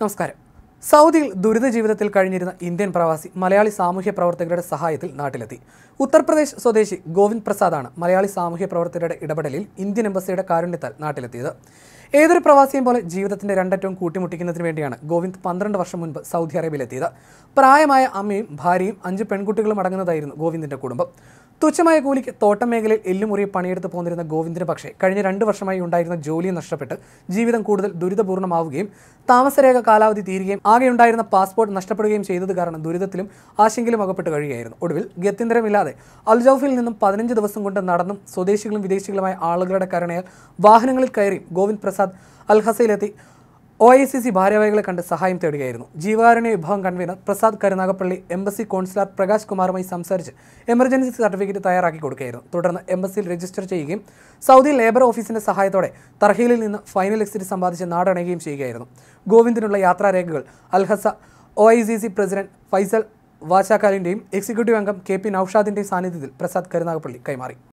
നമസ്കാരം. സൗദിയിൽ ദുരിത ജീവിതത്തിൽ കഴിഞ്ഞിരുന്ന ഇന്ത്യൻ പ്രവാസി മലയാളി സാമൂഹ്യ പ്രവർത്തകരുടെ സഹായത്തിൽ നാട്ടിലെത്തി. ഉത്തർപ്രദേശ് സ്വദേശി ഗോവിന്ദ് പ്രസാദാണ് മലയാളി സാമൂഹ്യ പ്രവർത്തകരുടെ ഇടപെടലിൽ ഇന്ത്യൻ എംബസിയുടെ കാരുണ്യത്താൽ നാട്ടിലെത്തിയത്. ഏതൊരു പ്രവാസിയും പോലെ ജീവിതത്തിന്റെ രണ്ടറ്റവും കൂട്ടിമുട്ടിക്കുന്നതിന് വേണ്ടിയാണ് ഗോവിന്ദ് 12 വർഷം മുൻപ് സൗദി അറേബ്യയിലെത്തിയത്. പ്രായമായ അമ്മയും ഭാര്യയും 5 പെൺകുട്ടികളും അടങ്ങുന്നതായിരുന്നു ഗോവിന്ദിന്റെ കുടുംബം. തുച്ഛമായ കൂലിക്ക് തോട്ടം മേഖലയിൽ എല്ലുമുറിയെ പണിയെടുത്ത് പോന്നിരുന്ന ഗോവിന്ദിന് പക്ഷേ കഴിഞ്ഞ 2 വർഷമായി ഉണ്ടായിരുന്ന ജോലിയും നഷ്ടപ്പെട്ട് ജീവിതം കൂടുതൽ ദുരിതപൂർണ്ണമാവുകയും താമസരേഖ കാലാവധി തീരുകയും ആകെയുണ്ടായിരുന്ന പാസ്പോർട്ട് നഷ്ടപ്പെടുകയും ചെയ്തത് കാരണം ദുരിതത്തിലും ആശങ്കയിലും അകപ്പെട്ട് കഴിയുകയായിരുന്നു. ഒടുവിൽ ഗത്യന്തരമില്ലാതെ അൽജൗഫിൽ നിന്നും 15 ദിവസം കൊണ്ട് നടന്നും സ്വദേശികളും വിദേശികളുമായ ആളുകളുടെ കരുണയാൽ വാഹനങ്ങളിൽ കയറി ഗോവിന്ദ് പ്രസാദ് അൽഹസയിലെത്തി OICC ഭാരവാഹികളെ കണ്ട് സഹായം തേടുകയായിരുന്നു. ജീവകാരുണ്യ വിഭാഗം convener Prasad Karunagappally embassy consular Prakash കുമാറുമായി സംസാരിച്ച് എമർജൻസി സർട്ടിഫിക്കറ്റ് തയ്യാറാക്കി കൊടുക്കുകയായിരുന്നു. തുടർന്ന് എംബസിയിൽ രജിസ്റ്റർ ചെയ്യുകയും സൗദി ലേബർ ഓഫീസിന്റെ സഹായത്തോടെ തർഹീലിൽ നിന്ന് ഫൈനൽ എക്സിറ്റ് സമ്പാദിച്ച് നാടണയുകയും ചെയ്യുകയായിരുന്നു. ഗോവിന്ദിനുള്ള യാത്രാരേഖകൾ അൽഹസ OICC പ്രസിഡന്റ് ഫൈസൽ വാചാക്കാലിന്റെയും എക്സിക്യൂട്ടീവ് അംഗം KP നൌഷാദിന്റെയും സാന്നിധ്യത്തിൽ പ്രസാദ് കരുനാഗപ്പള്ളി കൈമാറി.